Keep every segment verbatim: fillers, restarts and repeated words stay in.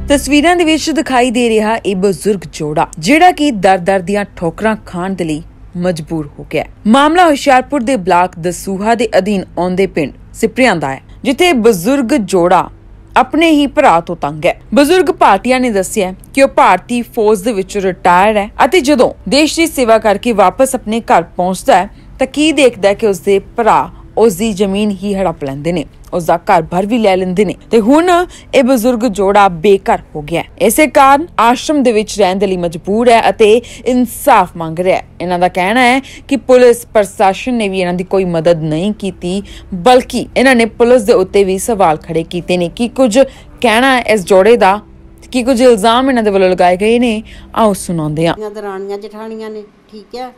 तस्वीरां दे विच दिखाई दे रहा ये बजुर्ग जोड़ा जिहड़ा कि दर दर दियां ठोकरां खाण दे लई मजबूर हो गया। मामला हुशियारपुर दे ब्लाक दसूहा दे अधीन आउंदे पिंड सिपरियां दा है, जिथे बजुर्ग जोड़ा अपने ही भरा तो तंग है। बजुर्ग भाटिया ने दस्सिया कि वह भारतीय फौज दे विच रिटायर है अते जदों देश दी सेवा करके वापस अपने घर पहुंचदा है तां की देखदा है कि उसदे भरा उसदी जमीन ही हड़प लैंदे ने, उसदा घर भर भी लै लैंदे ने ते हुण इह बजुर्ग जोड़ा बेघर हो गया है। इसे कारण आश्रम दे विच रहण दे लई मजबूर है अते इंसाफ मंग रहा है। इन्हां दा कहना है कि पुलिस प्रशासन ने भी इन्हां दी कोई मदद नहीं कीती, बल्कि इन्हां ने पुलिस दे उत्ते भी सवाल खड़े कीते ने। कि कुछ कहना है इस जोड़े दा, कि कुछ इल्जाम इन्हां दे वल्लों लगाए गए ने, आओ सुणांदे हां। दराणियां जठाणियां ने, ठीक है।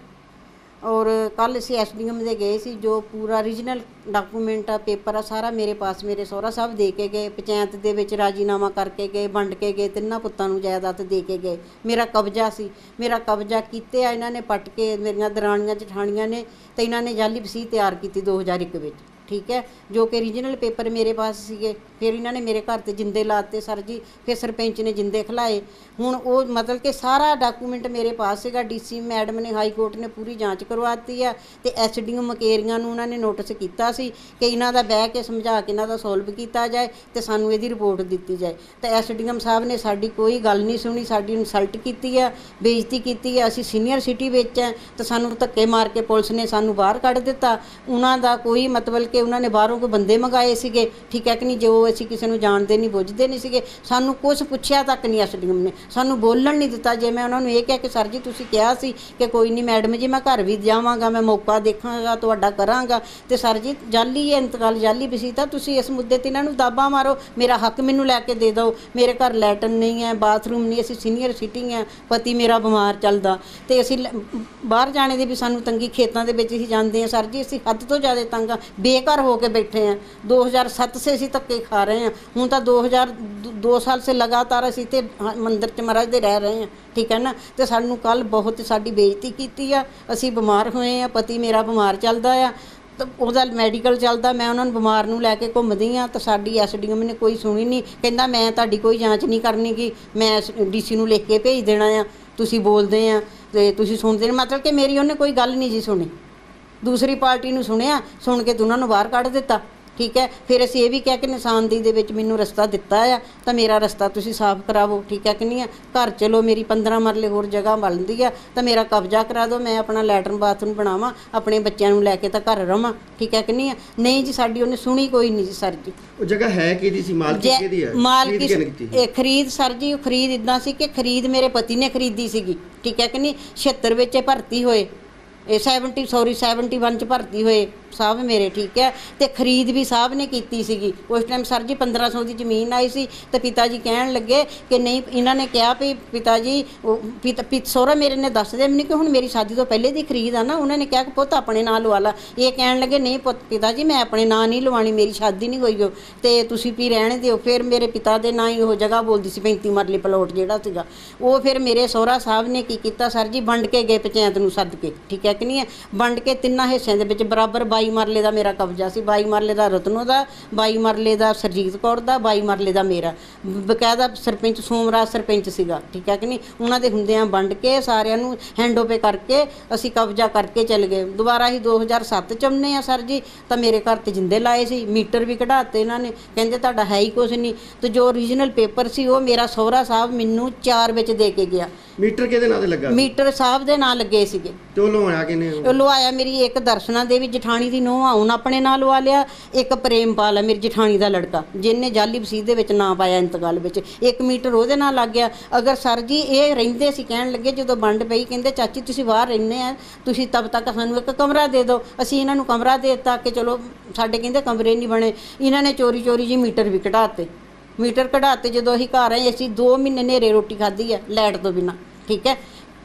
और कल असी एस डी एम दे गए सी, जो पूरा ओरिजिनल डॉकूमेंट आ पेपर आ सारा मेरे पास मेरे सहुरा साहब दे के गए, पंचायत दे विच राजीनामा करके गए, वंड के गए, तिन्ना पुत्तां नूं जायदाद दे के गए। मेरा कब्जा सी, मेरा कब्जा कीते आ इन्हां ने पट के, मेरियां दराणियां जठाणियां ने, ते इन्हां ने जाली वसीयत तैयार कीती दो हज़ार एक विच, ठीक है, जो कि ओरिजिनल पेपर मेरे पास सीगे। फिर इन्होंने मेरे घर ते जिंदे लाते सर जी, फिर सरपंच ने जिंदे खिलाए। हुण वो मतलब कि सारा डॉकूमेंट मेरे पास सीगा। डी सी मैडम ने हाई कोर्ट ने पूरी जांच करवाती है ते एस डी एम मकेरियां नूं उन्होंने नोटिस किया सी कि इन्हां दा बह के समझा के इन्हां दा सॉल्व किया जाए ते सानूं इहदी रिपोर्ट दी जाए। तो एस डी एम साहब ने साडी कोई गल नहीं सुनी, साडी इंसल्ट की है, बेइज्जती की है। असीं सीनियर सिटी विच है तो सानूं धक्के मार के पुलिस ने सानूं बाहर कढ़ दिता। उन्हां दा कोई मतलब कि उन्होंने बाहरों कोई बंदे मंगाए सीगे, ठीक है कि नहीं, जो असीं किसी नूं जाणदे नहीं बुझदे नहीं सीगे। सानूं कुछ पुछया तक नहीं एस डी एम ने, सानूं बोलण नहीं दिता। जे मैं उन्होंने ये कहा कि सर जी तुसीं कहा सी कि कोई नहीं मैडम जी, मैं घर भी जावांगा, मैं मौका देखांगा, तुहाडा करांगा, ते सर जी जाली है इंतकाल, जाली वसीयत, तुसीं इस मुद्दे ते इन्हां नूं दाबा मारो, मेरा हक मैनूं लैके दे दो। मेरे घर लैटन नहीं है, बाथरूम नहीं, असीं सीनियर सिटी है, पति मेरा बीमार चलदा ते असीं बाहर जाने दी भी सानूं तंगी, खेतां दे विच असीं जांदे हां सर जी, असीं हद तो ज़्यादा तंग आ, बेघर हो के बैठे हैं। दो हज़ार सत्त से असीं धक्के खा रहे हैं, हूँ तो दो हज़ार दो साल से लगातार असीं ते मंदिर च महाराज दे रह रहे हैं, ठीक है ना। तो सानूं कल बहुत साडी बेइज्जती कीती आ, असीं बीमार होए आ, पति मेरा बीमार चलदा आ, तो ਉਹਦਾ मैडिकल चलता, मैं उन्होंने बीमार नूं लैके घुमदी हाँ, तो साडी एस डी एम ने कोई सुनी नहीं, कहंदा मैं तुहाडी कोई जांच नहीं करनी गी, मैं डी सी नूं लिख के भेज देना आ, तुसीं बोलदे आ ते तुसीं सुणदे नहीं। मतलब कि मेरी उन्हें कोई गल नहीं जी सुनी, दूसरी पार्टी नूं सुनिया, सुन के उन्होंने बाहर कढ़ दिता, ठीक है। फिर असीं ये भी कहा कि निशानदेही दे विच मैनूं रस्ता दिता है तो मेरा रस्ता तुसीं साफ करावो, ठीक है कि नहीं है। घर चलो, मेरी पंद्रह मरले होर जगह बनदी है तो मेरा कब्जा करा दो, मैं अपना लैटरन बाथरूम बनावां, अपने बच्चों नूं लैके तो घर रवां, ठीक है कि नहीं है। नहीं जी, साडी उन्हें सुनी कोई नहीं जी सर जी। वो जगह है किहदी सी, मालकी किहदी है? मालकी खरीद सर जी, खरीद इदां सी कि खरीद मेरे पति ने खरीदी सीगी, ठीक है कि नहीं। छिहत्तर विच भर्ती होए, सैवनटी सॉरी सैवनटी वन च भर्ती होए साहब मेरे, ठीक है। तो खरीद भी साहब ने की सीगी उस टाइम सर जी, पंद्रह सौ की जमीन आई सी, तो पिता जी कहन लगे कि नहीं, इन्होंने कहा भी पिता जी पिता पिता सहुरा मेरे ने दस दिया नहीं कि हुण मेरी शादी तो पहले की खरीद आ ना। उन्होंने कहा कि पुत अपने नाम लवा ला, ये कहन लगे नहीं पुत पिता जी मैं अपने नाम नहीं लवानी, मेरी शादी नहीं होई हो, तो तुसीं भी रहने दिओ। फिर मेरे पिता के नाम ही वो जगह बोलती सी, पैंती मरले प्लॉट जिहड़ा सीगा वो। फिर मेरे सहुरा साहब ने की कीता सर जी, वंड के गए पंचायत नूं सद के, ठीक है कि नहीं है। वंड के तिन्ना हिस्सों के विच बराबर बाई मरले का मेरा कब्जा सी, बाई मरले का रतनों का, बाई मरले का सरजीत कौर का, बाई मरले का मेरा। बकायदा सरपंच सोमराज सरपंच सीगा, ठीक है कि नहीं। उन्होंने हुंदियां वंड के सारिਆਂ ਨੂੰ हैंडओवर करके असी कब्जा करके चल गए। दोबारा ही दो हज़ार सत्त च आउंदे आ सर जी, तो मेरे घर ते जिंदे लाए सी, मीटर भी कढ़ाते इन्होंने, कहंदे तुहाडा है ही कुछ नहीं। तो जो ओरिजिनल पेपर सी वो मेरा सहुरा साहब मैनूं चार विच दे के गया। मीटर किहदे नां ते लगा? मीटर साहब दे नां लगे सीगे। तो लवाया किने? लवाया मेरी एक दर्शना देवी जठानी दी नूंह आ, उन्हें अपने नां लवा लिया। एक प्रेमपाल है मेरी जठानी का लड़का, जिन्हें जाली वसीयत दे विच नां पाया इंतकाल विच, एक मीटर ਉਹਦੇ नां लग गया। अगर सर जी ये रहिंदे सी, कहण लगे जो वंड पई, कहंदे चाची तुसीं बाहर रहिंदे आ, तुसीं तब तक सानूं एक कमरा दे दो। असीं इन्हां नूं कमरा दे दित्ता कि चलो साडे कहंदे कमरे नहीं बने। इन्हां ने चोरी चोरी जी मीटर भी कढ़ाते, मीटर कढ़ाते। जो असीं घर आए, असीं दो महीने नेरे रोटी खाधी है लाइट तो बिना, ठीक है।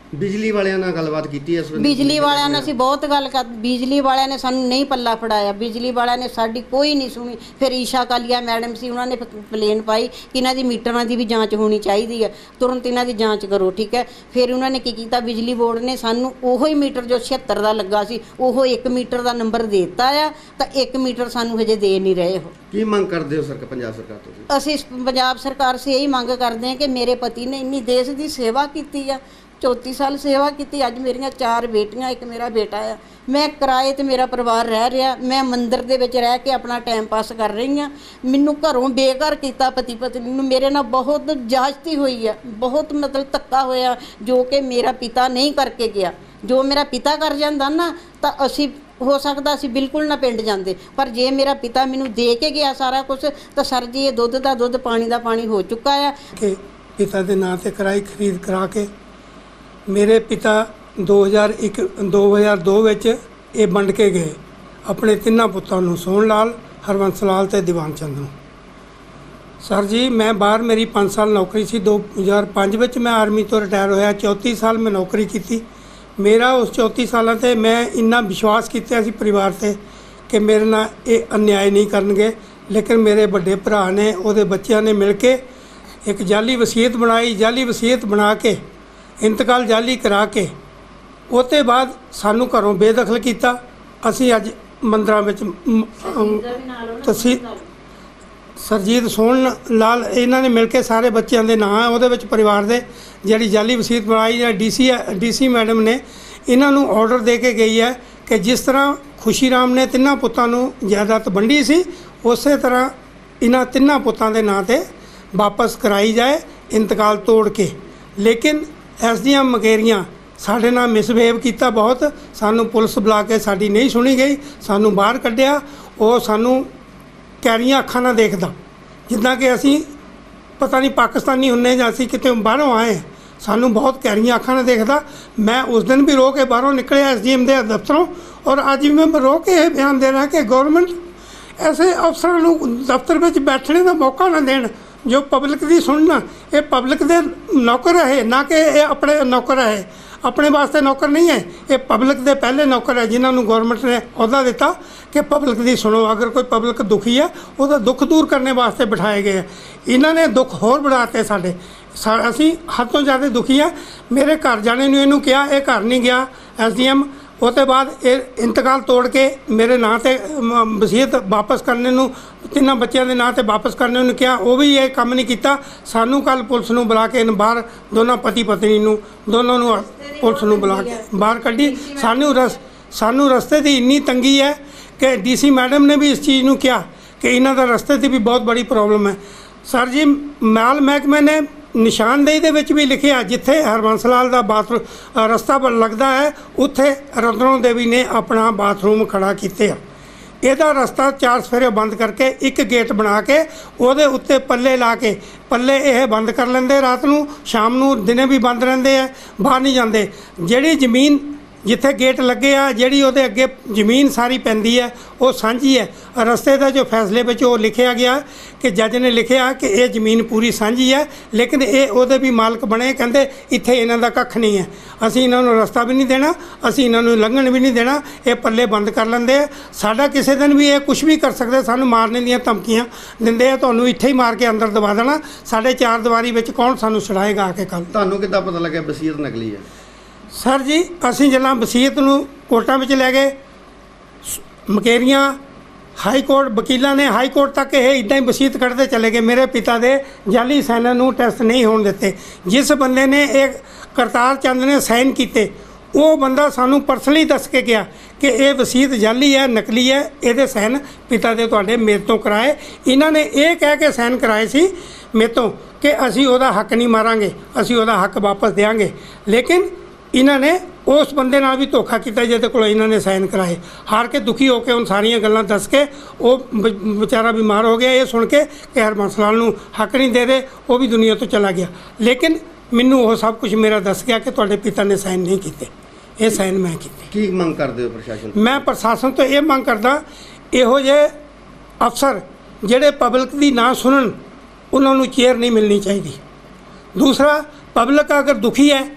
ਬਿਜਲੀ ਵਾਲਿਆਂ ਨਾਲ ਗੱਲਬਾਤ ਕੀਤੀ ਇਸ ਵੇਲੇ? ਬਿਜਲੀ ਵਾਲਿਆਂ ਨੇ ਅਸੀਂ ਬਹੁਤ ਗੱਲ ਕਰ, ਬਿਜਲੀ ਵਾਲਿਆਂ ਨੇ ਸਾਨੂੰ ਨਹੀਂ ਪੱਲਾ ਫੜਾਇਆ, ਬਿਜਲੀ ਵਾਲਿਆਂ ਨੇ ਸਾਡੀ ਕੋਈ ਨਹੀਂ ਸੁਣੀ। ਫਿਰ ਈਸ਼ਾ ਕਾਲੀਆ ਮੈਡਮ ਸੀ, ਉਹਨਾਂ ਨੇ ਪਲੇਨ ਪਾਈ ਕਿ ਇਹਨਾਂ ਦੀ ਮੀਟਰਾਂ ਦੀ ਵੀ ਜਾਂਚ ਹੋਣੀ ਚਾਹੀਦੀ ਹੈ, ਤੁਰੰਤ ਇਹਨਾਂ ਦੀ ਜਾਂਚ ਕਰੋ, ਠੀਕ ਹੈ। ਫਿਰ ਉਹਨਾਂ ਨੇ ਕੀ ਕੀਤਾ, ਬਿਜਲੀ ਬੋਰਡ ਨੇ ਸਾਨੂੰ ਉਹੋ ਹੀ ਮੀਟਰ ਜੋ ਛਿਹੱਤਰ ਦਾ ਲੱਗਾ ਸੀ ਉਹ ਇੱਕ ਮੀਟਰ ਦਾ ਨੰਬਰ ਦੇ ਦਿੱਤਾ ਆ, ਤਾਂ ਇੱਕ ਮੀਟਰ ਸਾਨੂੰ ਹਜੇ ਦੇ ਨਹੀਂ ਰਹੇ। ਉਹ ਕੀ ਮੰਗ ਕਰਦੇ ਹੋ ਸਰਕਾਰ, ਪੰਜਾਬ ਸਰਕਾਰ ਤੋਂ? ਅਸੀਂ ਪੰਜਾਬ ਸਰਕਾਰ ਸੇ ਇਹੀ ਮੰਗ ਕਰਦੇ ਹਾਂ ਕਿ ਮੇਰੇ ਪਤੀ ਨੇ ਇੰਨੀ ਦੇਸ਼ ਦੀ ਸੇਵਾ ਕੀਤੀ ਆ, ਚੌਂਤੀ ਸਾਲ ਸੇਵਾ ਕੀਤੀ। ਅੱਜ ਮੇਰੀਆਂ ਚਾਰ ਬੇਟੀਆਂ, ਇੱਕ ਮੇਰਾ ਬੇਟਾ ਆ। ਮੈਂ ਕਿਰਾਏ ਤੇ ਮੇਰਾ ਪਰਿਵਾਰ ਰਹਿ ਰਿਹਾ, ਮੈਂ ਮੰਦਿਰ ਦੇ ਵਿੱਚ ਰਹਿ ਕੇ ਆਪਣਾ ਟਾਈਮ ਪਾਸ ਕਰ ਰਹੀ ਹਾਂ। ਮੈਨੂੰ ਘਰੋਂ ਬੇਘਰ ਕੀਤਾ ਪਤੀ ਪਤਨੀ ਨੂੰ, ਮੇਰੇ ਨਾਲ ਬਹੁਤ ਜ਼ਿਆਦਤੀ ਹੋਈ ਆ, ਬਹੁਤ ਮਤਲਬ ਧੱਕਾ ਹੋਇਆ ਜੋ ਕਿ ਮੇਰਾ ਪਿਤਾ ਨਹੀਂ ਕਰਕੇ ਗਿਆ। ਜੋ ਮੇਰਾ ਪਿਤਾ ਕਰ ਜਾਂਦਾ ਨਾ ਤਾਂ ਅਸੀਂ ਹੋ ਸਕਦਾ ਅਸੀਂ ਬਿਲਕੁਲ ਨਾ ਪਿੰਡ ਜਾਂਦੇ, ਪਰ ਜੇ ਮੇਰਾ ਪਿਤਾ ਮੈਨੂੰ ਦੇ ਕੇ ਗਿਆ ਸਾਰਾ ਕੁਝ ਤਾਂ ਸਰ ਜੀ ਇਹ ਦੁੱਧ ਦਾ ਦੁੱਧ ਪਾਣੀ ਦਾ ਪਾਣੀ ਹੋ ਚੁੱਕਾ ਆ। ਕਿ ਪਿਤਾ ਦੇ ਨਾਂ ਤੇ ਕਿਰਾਏ ਖਰੀਦ ਕਰਾ ਕੇ ਮੇਰੇ ਪਿਤਾ ਦੋ ਹਜ਼ਾਰ ਇੱਕ ਦੋ ਹਜ਼ਾਰ ਦੋ ਵਿੱਚ ਇਹ ਵੰਡ ਕੇ ਗਏ ਆਪਣੇ ਤਿੰਨਾਂ ਪੁੱਤਾਂ ਨੂੰ, ਸੋਹਣ ਲਾਲ, ਹਰਬੰਸ ਲਾਲ ਤੇ ਦੀਵਾਨ ਚੰਦ ਨੂੰ। ਸਰ ਜੀ ਮੈਂ ਬਾਹਰ ਮੇਰੀ ਪੰਜ ਸਾਲ ਨੌਕਰੀ ਸੀ। ਦੋ ਹਜ਼ਾਰ ਪੰਜ ਵਿੱਚ ਮੈਂ ਆਰਮੀ ਤੋਂ ਰਿਟਾਇਰ ਹੋਇਆ, ਚੌਂਤੀ ਸਾਲ ਮੈਂ ਨੌਕਰੀ ਕੀਤੀ। ਮੇਰਾ ਉਸ ਚੌਂਤੀ ਸਾਲਾਂ 'ਤੇ ਮੈਂ ਇੰਨਾ ਵਿਸ਼ਵਾਸ ਕੀਤਾ ਸੀ ਪਰਿਵਾਰ 'ਤੇ ਕਿ ਮੇਰੇ ਨਾਲ ਇਹ ਅਨਿਆਏ ਨਹੀਂ ਕਰਨਗੇ, ਲੇਕਿਨ ਮੇਰੇ ਵੱਡੇ ਭਰਾ ਨੇ, ਉਹਦੇ ਬੱਚਿਆਂ ਨੇ ਮਿਲ ਕੇ ਇੱਕ ਜਾਲੀ ਵਸੀਅਤ ਬਣਾਈ। ਜਾਲੀ ਵਸੀਅਤ ਬਣਾ ਕੇ ਇੰਤਕਾਲ ਜਾਲੀ ਕਰਾ ਕੇ ਉਹਦੇ ਬਾਅਦ ਸਾਨੂੰ ਘਰੋਂ ਬੇਦਖਲ ਕੀਤਾ। ਅਸੀਂ ਅੱਜ ਮੰਦਰਾਂ ਵਿੱਚ ਤਹਿਸੀਲ ਸਰਜੀਤ ਸੋਹਣ ਲਾਲ ਇਹਨਾਂ ਨੇ ਮਿਲ ਕੇ ਸਾਰੇ ਬੱਚਿਆਂ ਦੇ ਨਾਂ ਉਹਦੇ ਵਿੱਚ ਪਰਿਵਾਰ ਦੇ ਜਿਹੜੀ ਜਾਲੀ ਵਸੀਅਤ ਬਣਾਈ ਜਾਂ ਡੀਸੀ ਡੀਸੀ ਮੈਡਮ ਨੇ ਇਹਨਾਂ ਨੂੰ ਆਰਡਰ ਦੇ ਕੇ ਗਈ ਹੈ ਕਿ ਜਿਸ ਤਰ੍ਹਾਂ ਖੁਸ਼ੀ ਰਾਮ ਨੇ ਤਿੰਨਾਂ ਪੁੱਤਾਂ ਨੂੰ ਜਾਇਦਾਦ ਵੰਡੀ ਸੀ, ਉਸੇ ਤਰ੍ਹਾਂ ਇਹਨਾਂ ਤਿੰਨਾਂ ਪੁੱਤਾਂ ਦੇ ਨਾਂ 'ਤੇ ਵਾਪਸ ਕਰਾਈ ਜਾਏ ਇੰਤਕਾਲ ਤੋੜ ਕੇ। ਲੇਕਿਨ ਐਸ ਡੀ ਐਮ ਮਕੇਰੀਆਂ ਸਾਡੇ ਨਾਲ ਮਿਸਬਿਹੇਵ ਕੀਤਾ ਬਹੁਤ। ਸਾਨੂੰ ਪੁਲਿਸ ਬੁਲਾ ਕੇ ਸਾਡੀ ਨਹੀਂ ਸੁਣੀ ਗਈ, ਸਾਨੂੰ ਬਾਹਰ ਕੱਢਿਆ। ਉਹ ਸਾਨੂੰ ਕੈਰੀਆਂ ਅੱਖਾਂ ਨਾਲ ਦੇਖਦਾ ਜਿੱਦਾਂ ਕਿ ਅਸੀਂ ਪਤਾ ਨਹੀਂ ਪਾਕਿਸਤਾਨੀ ਹੁੰਦੇ ਜਾਂ ਅਸੀਂ ਕਿਤੇ ਬਾਹਰੋਂ ਆਏ। ਸਾਨੂੰ ਬਹੁਤ ਕੈਰੀਆਂ ਅੱਖਾਂ ਨਾਲ ਦੇਖਦਾ। ਮੈਂ ਉਸ ਦਿਨ ਵੀ ਰੋ ਕੇ ਬਾਹਰੋਂ ਨਿਕਲਿਆ ਐਸ ਡੀ ਐਮ ਦੇ ਦਫ਼ਤਰੋਂ, ਔਰ ਅੱਜ ਵੀ ਮੈਂ ਰੋ ਕੇ ਇਹ ਬਿਆਨ ਦੇ ਰਿਹਾ ਕਿ ਗੌਰਮੈਂਟ ਐਸੇ ਅਫਸਰਾਂ ਨੂੰ ਦਫ਼ਤਰ ਵਿੱਚ ਬੈਠਣੇ ਦਾ ਮੌਕਾ ਨਾ ਦੇਣ ਜੋ ਪਬਲਿਕ ਦੀ ਸੁਣਨ। ਇਹ ਪਬਲਿਕ ਦੇ ਨੌਕਰ ਹੈ, ਨਾ ਕਿ ਇਹ ਆਪਣੇ ਨੌਕਰ ਹੈ, ਆਪਣੇ ਵਾਸਤੇ ਨੌਕਰ ਨਹੀਂ ਹੈ। ਇਹ ਪਬਲਿਕ ਦੇ ਪਹਿਲੇ ਨੌਕਰ ਹੈ ਜਿਨ੍ਹਾਂ ਨੂੰ ਗੌਰਮੈਂਟ ਨੇ ਅਹੁਦਾ ਦਿੱਤਾ ਕਿ ਪਬਲਿਕ ਦੀ ਸੁਣੋ। ਅਗਰ ਕੋਈ ਪਬਲਿਕ ਦੁਖੀ ਹੈ ਉਹਦਾ ਦੁੱਖ ਦੂਰ ਕਰਨੇ ਵਾਸਤੇ ਬਿਠਾਏ ਗਏ। ਇਹਨਾਂ ਨੇ ਦੁੱਖ ਹੋਰ ਵਧਾਤੇ ਸਾਡੇ। ਸਾ ਅਸੀਂ ਹੱਦ ਤੋਂ ਜ਼ਿਆਦਾ ਦੁਖੀ ਹਾਂ। ਮੇਰੇ ਘਰ ਜਾਣੇ ਨੂੰ ਇਹਨੂੰ ਕਿਹਾ, ਇਹ ਘਰ ਨਹੀਂ ਗਿਆ ਐਸ ਡੀ ਐਮ। ਉਹ ਤੋਂ ਬਾਅਦ ਇਹ ਇੰਤਕਾਲ ਤੋੜ ਕੇ ਮੇਰੇ ਨਾਂ 'ਤੇ ਵਸੀਅਤ ਵਾਪਸ ਕਰਨੇ ਨੂੰ, ਤਿੰਨਾਂ ਬੱਚਿਆਂ ਦੇ ਨਾਂ 'ਤੇ ਵਾਪਸ ਕਰਨੇ ਨੂੰ ਕਿਹਾ, ਉਹ ਵੀ ਇਹ ਕੰਮ ਨਹੀਂ ਕੀਤਾ। ਸਾਨੂੰ ਕੱਲ੍ਹ ਪੁਲਿਸ ਨੂੰ ਬੁਲਾ ਕੇ ਬਾਹਰ, ਦੋਨਾਂ ਪਤੀ ਪਤਨੀ ਨੂੰ ਦੋਨੋਂ ਨੂੰ ਪੁਲਿਸ ਨੂੰ ਬੁਲਾ ਕੇ ਬਾਹਰ ਕੱਢੀ। ਸਾਨੂੰ ਰਸ ਸਾਨੂੰ ਰਸਤੇ ਦੀ ਇੰਨੀ ਤੰਗੀ ਹੈ ਕਿ ਡੀ ਸੀ ਮੈਡਮ ਨੇ ਵੀ ਇਸ ਚੀਜ਼ ਨੂੰ ਕਿਹਾ ਕਿ ਇਹਨਾਂ ਦਾ ਰਸਤੇ 'ਤੇ ਵੀ ਬਹੁਤ ਬੜੀ ਪ੍ਰੋਬਲਮ ਹੈ। ਸਰ ਜੀ ਮਾਲ ਮਹਿਕਮੇ ਨੇ ਨਿਸ਼ਾਨਦੇਹੀ ਦੇ ਵਿੱਚ ਵੀ ਲਿਖਿਆ ਜਿੱਥੇ ਹਰਬੰਸ ਲਾਲ ਦਾ ਬਾਥਰੂਮ ਰਸਤਾ ਲੱਗਦਾ ਹੈ ਉੱਥੇ ਰਤਨੋ ਦੇਵੀ ਨੇ ਆਪਣਾ ਬਾਥਰੂਮ ਖੜਾ ਕੀਤੇ ਆ। ਇਹਦਾ ਰਸਤਾ ਚਾਰ ਸਫੇਰੇ ਬੰਦ ਕਰਕੇ ਇੱਕ ਗੇਟ ਬਣਾ ਕੇ ਉਹਦੇ ਉੱਤੇ ਪੱਲੇ ਲਾ ਕੇ, ਪੱਲੇ ਇਹ ਬੰਦ ਕਰ ਲੈਂਦੇ ਰਾਤ ਨੂੰ, ਸ਼ਾਮ ਨੂੰ ਦਿਨੇ ਵੀ ਬੰਦ ਰਹਿੰਦੇ ਆ, ਬਾਹਰ ਨਹੀਂ ਜਾਂਦੇ। ਜਿਹੜੀ ਜ਼ਮੀਨ ਜਿੱਥੇ ਗੇਟ ਲੱਗੇ ਆ, ਜਿਹੜੀ ਉਹਦੇ ਅੱਗੇ ਜ਼ਮੀਨ ਸਾਰੀ ਪੈਂਦੀ ਹੈ ਉਹ ਸਾਂਝੀ ਹੈ। ਰਸਤੇ ਦਾ ਜੋ ਫੈਸਲੇ ਵਿੱਚ ਉਹ ਲਿਖਿਆ ਗਿਆ ਕਿ ਜੱਜ ਨੇ ਲਿਖਿਆ ਕਿ ਇਹ ਜ਼ਮੀਨ ਪੂਰੀ ਸਾਂਝੀ ਹੈ, ਲੇਕਿਨ ਇਹ ਉਹਦੇ ਵੀ ਮਾਲਕ ਬਣੇ। ਕਹਿੰਦੇ ਇੱਥੇ ਇਹਨਾਂ ਦਾ ਕੱਖ ਨਹੀਂ ਹੈ, ਅਸੀਂ ਇਹਨਾਂ ਨੂੰ ਰਸਤਾ ਵੀ ਨਹੀਂ ਦੇਣਾ, ਅਸੀਂ ਇਹਨਾਂ ਨੂੰ ਲੰਘਣ ਵੀ ਨਹੀਂ ਦੇਣਾ। ਇਹ ਪੱਲੇ ਬੰਦ ਕਰ ਲੈਂਦੇ ਆ। ਸਾਡਾ ਕਿਸੇ ਦਿਨ ਵੀ ਇਹ ਕੁਝ ਵੀ ਕਰ ਸਕਦੇ, ਸਾਨੂੰ ਮਾਰਨੇ ਦੀਆਂ ਧਮਕੀਆਂ ਦਿੰਦੇ ਆ, ਤੁਹਾਨੂੰ ਇੱਥੇ ਹੀ ਮਾਰ ਕੇ ਅੰਦਰ ਦਬਾ ਦੇਣਾ। ਸਾਡੇ ਚਾਰ ਦੀਵਾਰੀ ਵਿੱਚ ਕੌਣ ਸਾਨੂੰ ਛੁਡਾਏਗਾ ਆ ਕੇ ਕੱਲ੍ਹ? ਤੁਹਾਨੂੰ ਕਿੱਦਾਂ ਪਤਾ ਲੱਗਿਆ ਵਸੀਅਤ ਨਕਲੀ ਹੈ? ਸਰ ਜੀ ਅਸੀਂ ਜਦੋਂ ਵਸੀਅਤ ਨੂੰ ਕੋਰਟਾਂ ਵਿੱਚ ਲੈ ਗਏ, ਮਕੇਰੀਆਂ ਹਾਈ ਕੋਰਟ ਵਕੀਲਾਂ ਨੇ ਹਾਈ ਕੋਰਟ ਤੱਕ ਇਹ ਇੱਦਾਂ ਹੀ ਵਸੀਅਤ ਕੱਢਦੇ ਚਲੇ ਗਏ। ਮੇਰੇ ਪਿਤਾ ਦੇ ਜਾਲੀ ਸਾਈਨਾਂ ਨੂੰ ਟੈਸਟ ਨਹੀਂ ਹੋਣ ਦਿੱਤੇ। ਜਿਸ ਬੰਦੇ ਨੇ ਇਹ ਕਰਤਾਰ ਚੰਦ ਨੇ ਸਾਈਨ ਕੀਤੇ, ਉਹ ਬੰਦਾ ਸਾਨੂੰ ਪਰਸਨਲੀ ਦੱਸ ਕੇ ਗਿਆ ਕਿ ਇਹ ਵਸੀਅਤ ਜਾਲੀ ਹੈ, ਨਕਲੀ ਹੈ, ਇਹਦੇ ਸਾਈਨ ਪਿਤਾ ਦੇ ਤੁਹਾਡੇ ਮੇਰੇ ਤੋਂ ਕਰਾਏ। ਇਹਨਾਂ ਨੇ ਇਹ ਕਹਿ ਕੇ ਸਾਈਨ ਕਰਾਏ ਸੀ ਮੇਰੇ ਤੋਂ ਕਿ ਅਸੀਂ ਉਹਦਾ ਹੱਕ ਨਹੀਂ ਮਾਰਾਂਗੇ, ਅਸੀਂ ਉਹਦਾ ਹੱਕ ਵਾਪਸ ਦੇਵਾਂਗੇ। ਲੇਕਿਨ ਇਹਨਾਂ ਨੇ ਉਸ ਬੰਦੇ ਨਾਲ ਵੀ ਧੋਖਾ ਕੀਤਾ ਜਿਹਦੇ ਕੋਲ ਇਹਨਾਂ ਨੇ ਸਾਈਨ ਕਰਾਏ। ਹਾਰ ਕੇ ਦੁਖੀ ਹੋ ਕੇ ਹੁਣ ਸਾਰੀਆਂ ਗੱਲਾਂ ਦੱਸ ਕੇ ਉਹ ਵਿਚਾਰਾ ਬਿਮਾਰ ਹੋ ਗਿਆ। ਇਹ ਸੁਣ ਕੇ ਕਿ ਹਰਬੰਸ ਲਾਲ ਨੂੰ ਹੱਕ ਨਹੀਂ ਦੇ ਰਹੇ, ਉਹ ਵੀ ਦੁਨੀਆ ਤੋਂ ਚਲਾ ਗਿਆ। ਲੇਕਿਨ ਮੈਨੂੰ ਉਹ ਸਭ ਕੁਝ ਮੇਰਾ ਦੱਸ ਗਿਆ ਕਿ ਤੁਹਾਡੇ ਪਿਤਾ ਨੇ ਸਾਈਨ ਨਹੀਂ ਕੀਤੇ, ਇਹ ਸਾਈਨ ਮੈਂ ਕੀਤੇ। ਕੀ ਮੰਗ ਕਰਦੇ ਹੋ ਪ੍ਰਸ਼ਾਸਨ? ਮੈਂ ਪ੍ਰਸ਼ਾਸਨ ਤੋਂ ਇਹ ਮੰਗ ਕਰਦਾ, ਇਹੋ ਜਿਹੇ ਅਫਸਰ ਜਿਹੜੇ ਪਬਲਿਕ ਦੀ ਨਾ ਸੁਣਨ, ਉਹਨਾਂ ਨੂੰ ਚੇਅਰ ਨਹੀਂ ਮਿਲਣੀ ਚਾਹੀਦੀ। ਦੂਸਰਾ, ਪਬਲਿਕ ਅਗਰ ਦੁਖੀ ਹੈ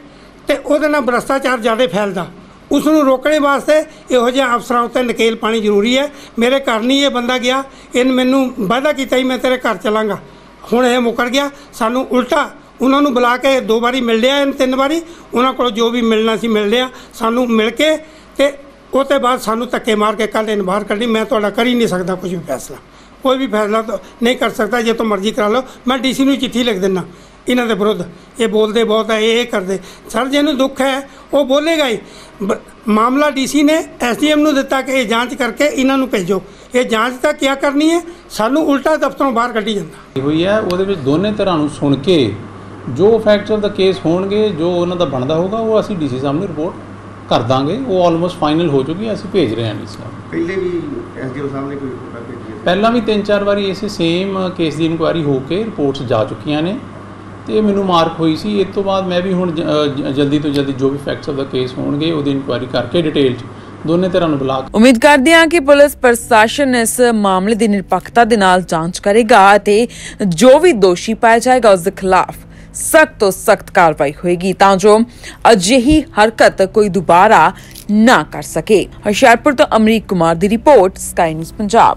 ਤੇ ਉਹਦੇ ਨਾਲ ਭ੍ਰਸ਼ਟਾਚਾਰ ਜ਼ਿਆਦਾ ਫੈਲਦਾ। ਉਸ ਨੂੰ ਰੋਕਣੇ ਵਾਸਤੇ ਇਹੋ ਜਿਹੇ ਅਫਸਰਾਂ ਉੱਤੇ ਨਕੇਲ ਪਾਣੀ ਜ਼ਰੂਰੀ ਹੈ। ਮੇਰੇ ਘਰ ਨਹੀਂ ਇਹ ਬੰਦਾ ਗਿਆ, ਇਹਨ ਮੈਨੂੰ ਵਾਅਦਾ ਕੀਤਾ ਸੀ ਮੈਂ ਤੇਰੇ ਘਰ ਚਲਾਂਗਾ, ਹੁਣ ਇਹ ਮੁੱਕਰ ਗਿਆ। ਸਾਨੂੰ ਉਲਟਾ ਉਹਨਾਂ ਨੂੰ ਬੁਲਾ ਕੇ ਦੋ ਵਾਰੀ ਮਿਲ ਲਿਆ, ਇਹਨ ਤਿੰਨ ਵਾਰੀ ਉਹਨਾਂ ਕੋਲ ਜੋ ਵੀ ਮਿਲਣਾ ਸੀ ਮਿਲ ਲਿਆ। ਸਾਨੂੰ ਮਿਲ ਕੇ ਤੇ ਉਹ ਤੋਂ ਬਾਅਦ ਸਾਨੂੰ ਧੱਕੇ ਮਾਰ ਕੇ ਕੱਲ੍ਹ ਇਹਨ ਬਾਹਰ ਕੱਢੀ। ਮੈਂ ਤੁਹਾਡਾ ਕਰ ਹੀ ਨਹੀਂ ਸਕਦਾ ਕੁਝ ਵੀ ਫੈਸਲਾ, ਕੋਈ ਵੀ ਫੈਸਲਾ ਤਾਂ ਨਹੀਂ ਕਰ ਸਕਦਾ। ਜੇ ਤੋਂ ਮਰਜ਼ੀ ਕਰਾ ਲਓ, ਮੈਂ ਡੀ ਸੀ ਨੂੰ ਚਿੱਠੀ ਲਿਖ ਦਿੰਦਾ ਇਹਨਾਂ ਦੇ ਵਿਰੁੱਧ। ਇਹ ਬੋਲਦੇ ਬਹੁਤ ਹੈ, ਇਹ ਇਹ ਕਰਦੇ। ਸਰ ਜਿਹਨੂੰ ਦੁੱਖ ਹੈ ਉਹ ਬੋਲੇਗਾ ਹੀ। ਬ- ਮਾਮਲਾ ਡੀ ਸੀ ਨੇ ਐਸ ਡੀ ਐਮ ਨੂੰ ਦਿੱਤਾ ਕਿ ਇਹ ਜਾਂਚ ਕਰਕੇ ਇਹਨਾਂ ਨੂੰ ਭੇਜੋ। ਇਹ ਜਾਂਚ ਤਾਂ ਕੀ ਕਰਨੀ ਹੈ, ਸਾਨੂੰ ਉਲਟਾ ਦਫ਼ਤਰੋਂ ਬਾਹਰ ਕੱਢੀ ਜਾਂਦਾ ਹੋਈ ਹੈ। ਉਹਦੇ ਵਿੱਚ ਦੋਨੇ ਧਿਰਾਂ ਨੂੰ ਸੁਣ ਕੇ ਜੋ ਫੈਕਟਸ ਆਫ ਦਾ ਕੇਸ ਹੋਣਗੇ, ਜੋ ਉਹਨਾਂ ਦਾ ਬਣਦਾ ਹੋਊਗਾ, ਉਹ ਅਸੀਂ ਡੀ ਸੀ ਸਾਹਮਣੇ ਰਿਪੋਰਟ ਕਰ ਦਾਂਗੇ। ਉਹ ਆਲਮੋਸਟ ਫਾਈਨਲ ਹੋ ਚੁੱਕੀ, ਅਸੀਂ ਭੇਜ ਰਹੇ ਹਾਂ ਡੀ ਸੀ ਸਾਹਿਬ। ਪਹਿਲੇ ਵੀ ਐਸ ਡੀ ਓ ਸਾਹਿਬ ਨੇ ਕੋਈ ਰਿਪੋਰਟ ਭੇਜੀ ਹੈ? ਪਹਿਲਾਂ ਵੀ ਤਿੰਨ ਚਾਰ ਵਾਰੀ ਇਸੇ ਸੇਮ ਕੇਸ ਦੀ ਇਨਕੁਆਇਰੀ ਹੋ ਕੇ ਰਿਪੋਰਟਸ ਜਾ ਚੁੱਕੀਆਂ ਨੇ ਤੇ ਮੈਨੂੰ ਮਾਰਕ ਹੋਈ ਸੀ। ਇਸ ਤੋਂ ਬਾਅਦ ਮੈਂ ਵੀ ਹੁਣ ਜ- ਅ, ਜਲਦੀ ਤੋਂ ਜਲਦੀ ਜੋ ਵੀ ਫੈਕਟਸ ਆਫ ਦਾ ਕੇਸ ਹੋਣਗੇ ਉਹਦੀ ਇਨਕੁਆਇਰੀ ਕਰਕੇ ਡਿਟੇਲ 'ਚ ਦੋਨੇ ਧਿਰਾਂ ਨੂੰ ਬੁਲਾ ਕੇ ਉਮੀਦ ਕਰਦੇ ਹਾਂ ਕਿ ਪੁਲਿਸ ਪ੍ਰਸ਼ਾਸਨ ਇਸ ਮਾਮਲੇ ਦੀ ਨਿਰਪੱਖਤਾ ਦੇ ਨਾਲ ਜਾਂਚ ਕਰੇਗਾ ਅਤੇ ਜੋ ਵੀ ਦੋਸ਼ੀ ਪਾਇਆ ਜਾਏਗਾ ਉਸ ਦੇ ਖਿਲਾਫ ਸਖਤ ਤੋਂ ਸਖਤ ਕਾਰਵਾਈ ਹੋਏਗੀ ਤਾਂ ਜੋ ਅਜਿਹੀ ਹਰਕਤ ਕੋਈ ਦੁਬਾਰਾ ਨਾ ਕਰ ਸਕੇ। ਹੁਸ਼ਿਆਰਪੁਰ ਤੋਂ ਅਮਰੀਕ ਕੁਮਾਰ ਦੀ ਰਿਪੋਰਟ, ਸਕਾਈ ਨਿਊਜ਼ ਪੰਜਾਬ।